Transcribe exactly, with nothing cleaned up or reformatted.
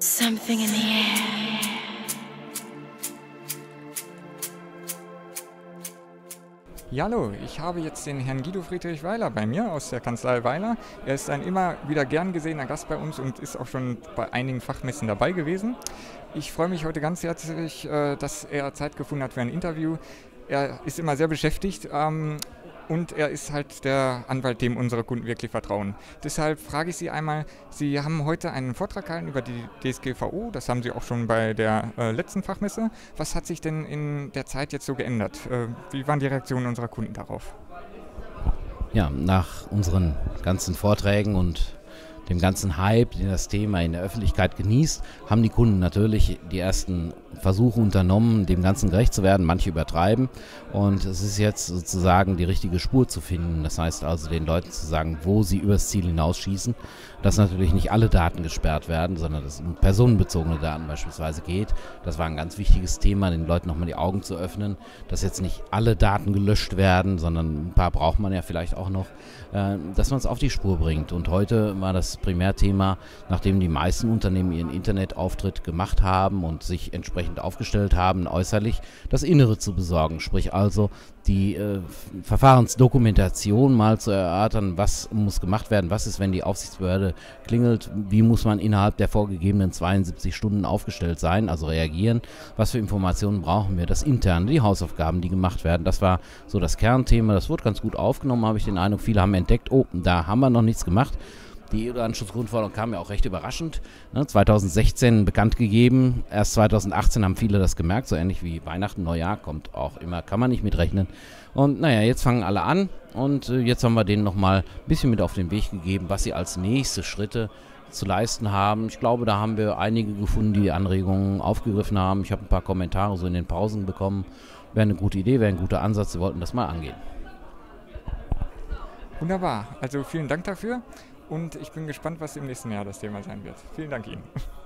Something in the air. Ja, hallo, ich habe jetzt den Herrn Guido Friedrich Weiler bei mir aus der Kanzlei Weiler. Er ist ein immer wieder gern gesehener Gast bei uns und ist auch schon bei einigen Fachmessen dabei gewesen. Ich freue mich heute ganz herzlich, dass er Zeit gefunden hat für ein Interview. Er ist immer sehr beschäftigt ähm, und er ist halt der Anwalt, dem unsere Kunden wirklich vertrauen. Deshalb frage ich Sie einmal, Sie haben heute einen Vortrag gehalten über die D S G V O, das haben Sie auch schon bei der äh, letzten Fachmesse. Was hat sich denn in der Zeit jetzt so geändert? Äh, wie waren die Reaktionen unserer Kunden darauf? Ja, nach unseren ganzen Vorträgen und dem ganzen Hype, den das Thema in der Öffentlichkeit genießt, haben die Kunden natürlich die ersten Versuche unternommen, dem Ganzen gerecht zu werden. Manche übertreiben und es ist jetzt sozusagen die richtige Spur zu finden. Das heißt also den Leuten zu sagen, wo sie übers Ziel hinausschießen, dass natürlich nicht alle Daten gesperrt werden, sondern dass es um personenbezogene Daten beispielsweise geht. Das war ein ganz wichtiges Thema, den Leuten nochmal die Augen zu öffnen, dass jetzt nicht alle Daten gelöscht werden, sondern ein paar braucht man ja vielleicht auch noch, äh, dass man es auf die Spur bringt. Und heute war das Primärthema, nachdem die meisten Unternehmen ihren Internetauftritt gemacht haben und sich entsprechend aufgestellt haben, äußerlich das Innere zu besorgen, sprich also die äh, Verfahrensdokumentation mal zu erörtern, was muss gemacht werden, was ist, wenn die Aufsichtsbehörde klingelt, wie muss man innerhalb der vorgegebenen zweiundsiebzig Stunden aufgestellt sein, also reagieren, was für Informationen brauchen wir, das Interne, die Hausaufgaben, die gemacht werden, das war so das Kernthema, das wurde ganz gut aufgenommen, habe ich den Eindruck, viele haben entdeckt, oh, da haben wir noch nichts gemacht. Die E U-Datenschutzgrundverordnung kam ja auch recht überraschend, ne, zweitausendsechzehn bekannt gegeben, erst zweitausendachtzehn haben viele das gemerkt, so ähnlich wie Weihnachten, Neujahr, kommt auch immer, kann man nicht mitrechnen. Und naja, jetzt fangen alle an und äh, jetzt haben wir denen nochmal ein bisschen mit auf den Weg gegeben, was sie als nächste Schritte zu leisten haben. Ich glaube, da haben wir einige gefunden, die die Anregungen aufgegriffen haben. Ich habe ein paar Kommentare so in den Pausen bekommen. Wäre eine gute Idee, wäre ein guter Ansatz, sie wollten das mal angehen. Wunderbar, also vielen Dank dafür. Und ich bin gespannt, was im nächsten Jahr das Thema sein wird. Vielen Dank Ihnen.